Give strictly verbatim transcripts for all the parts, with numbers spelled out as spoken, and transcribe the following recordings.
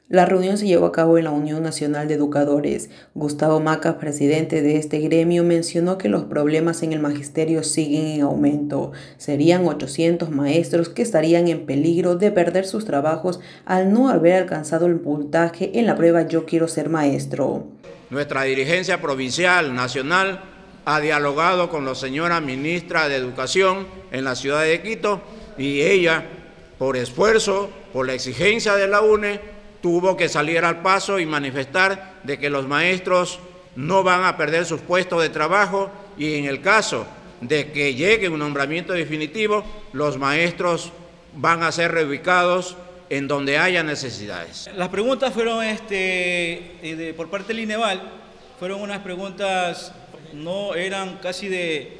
La reunión se llevó a cabo en la Unión Nacional de Educadores. Gustavo Maca, presidente de este gremio, mencionó que los problemas en el magisterio siguen en aumento. Serían ochocientos maestros que estarían en peligro de perder sus trabajos al no haber alcanzado el puntaje en la prueba Yo Quiero Ser Maestro. Nuestra dirigencia provincial, nacional, ha dialogado con la señora ministra de Educación en la ciudad de Quito y ella, por esfuerzo, por la exigencia de la U N E, tuvo que salir al paso y manifestar de que los maestros no van a perder sus puestos de trabajo y en el caso de que llegue un nombramiento definitivo, los maestros van a ser reubicados en donde haya necesidades. Las preguntas fueron este, de, por parte del INEVAL, fueron unas preguntas, no eran casi de,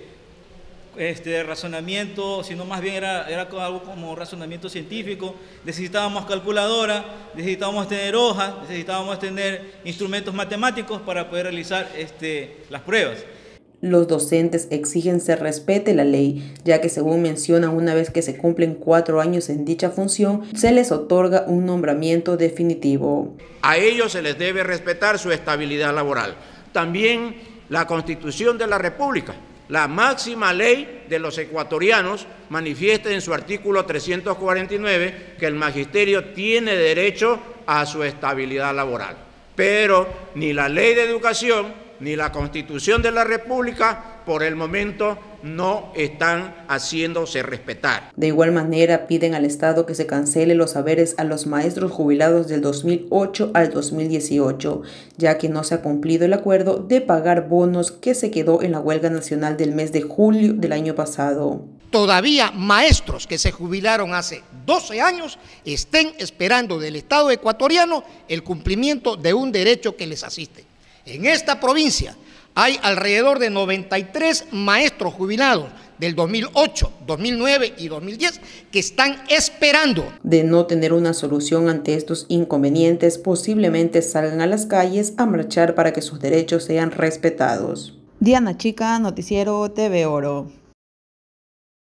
este, de razonamiento, sino más bien era, era algo como razonamiento científico. Necesitábamos calculadora, necesitábamos tener hojas, necesitábamos tener instrumentos matemáticos para poder realizar este, las pruebas. Los docentes exigen se respete la ley, ya que según mencionan, una vez que se cumplen cuatro años en dicha función, se les otorga un nombramiento definitivo. A ellos se les debe respetar su estabilidad laboral. También la Constitución de la República, la máxima ley de los ecuatorianos, manifiesta en su artículo trescientos cuarenta y nueve que el magisterio tiene derecho a su estabilidad laboral. Pero ni la ley de educación ni la Constitución de la República por el momento no están haciéndose respetar. De igual manera, piden al Estado que se cancele los haberes a los maestros jubilados del dos mil ocho al dos mil dieciocho, ya que no se ha cumplido el acuerdo de pagar bonos que se quedó en la huelga nacional del mes de julio del año pasado. Todavía maestros que se jubilaron hace doce años estén esperando del Estado ecuatoriano el cumplimiento de un derecho que les asiste. En esta provincia hay alrededor de noventa y tres maestros jubilados del dos mil ocho, dos mil nueve y dos mil diez que están esperando. De no tener una solución ante estos inconvenientes, posiblemente salgan a las calles a marchar para que sus derechos sean respetados. Diana Chica, Noticiero T V Oro.